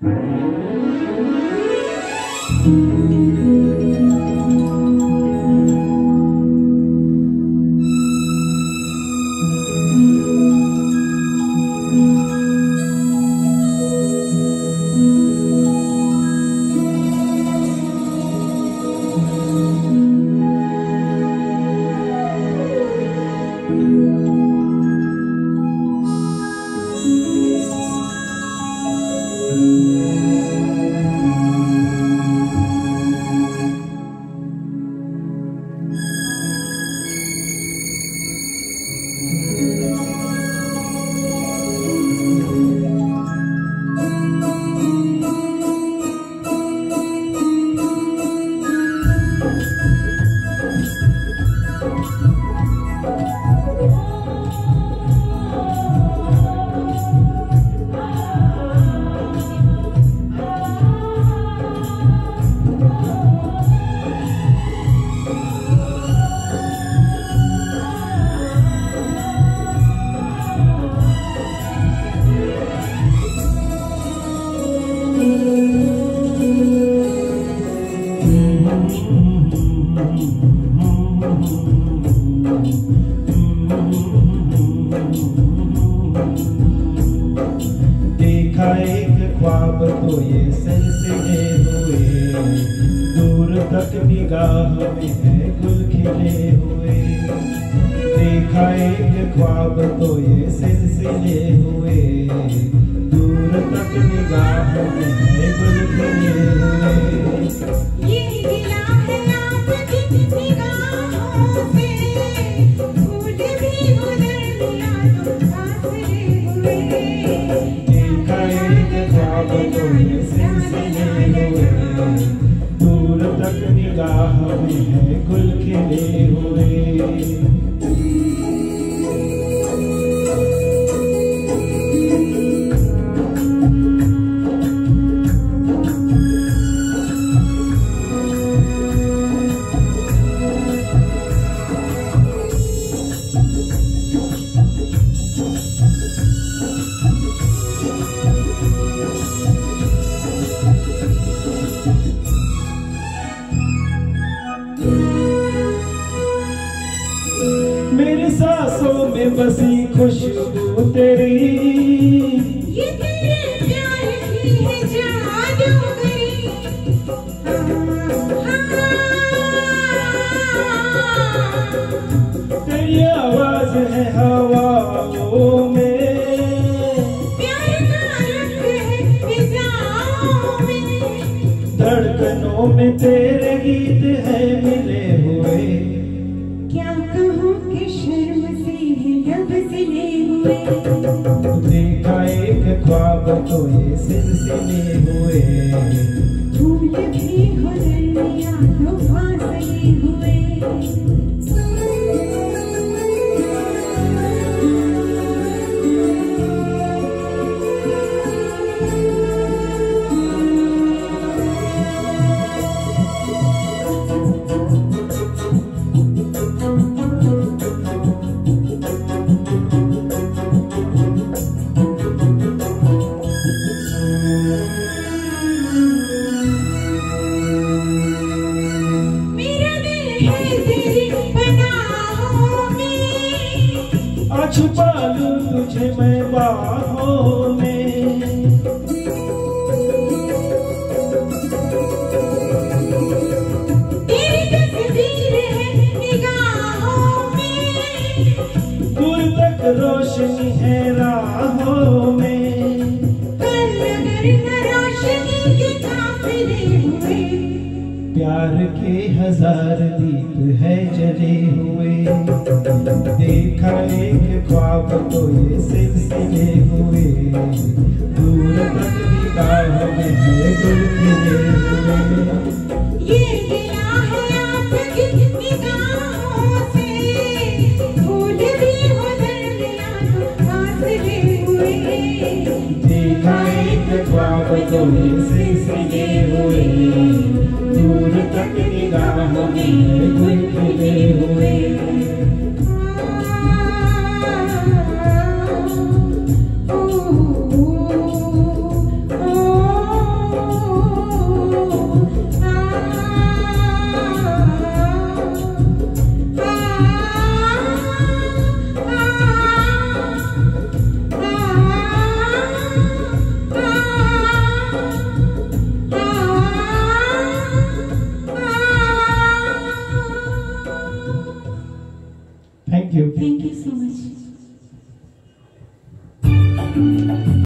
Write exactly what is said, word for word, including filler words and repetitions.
देखा एक ख्वाब तो ये सिलसिले हुए, दूर तक निगाह में है गुल खिले हुए। देखा एक ख्वाब तो ये सिलसिले हुए, दूर तक निगाह में है गुल खिले हुए। ये गिला है आपकी निगाहों से, फूल भी गुजर गया तो फासले हुए। देखा एक ख्वाब तो ये सिलसिले हुए, दूर तक निगाह में है गुल खिले हुए। मेरी सांसों में बसी खुशबू तेरी, ये तेरे प्यार की है जादूगरी। तेरी आवाज है हवाओं में, प्यार का रंग है फिजाओं में। धड़कनों में तेरे गीत है मिले हुए। क्या कहूँ कि शर्म से है लब सिले हुए। देखा एक ख्वाब तो ये सिलसिले हुए, फूल भी गुजर गया तो फासले हुए। छुपा लूं तुझे मैं बाहों में, तेरी तस्वीर है निगाहों में। दूर तक रोशनी है राहों में। कल अगर न रोशनी के काफिले हुए, प्यार के हजार दीप है जले हुए। देखा एक ख्वाब तो ये सिलसिले हुए, दूर तक निगाह में है गुल खिले हुए। ये गिला है आपकी निगाहों से, फूल भी गुजर गया तो फासले हुए। देखा एक ख्वाब तो ये सिलसिले हुए, दूर तक निगाह में है गुल खिले हुए। ओ, ओ, ओ, ओ, यू। Thank you so much.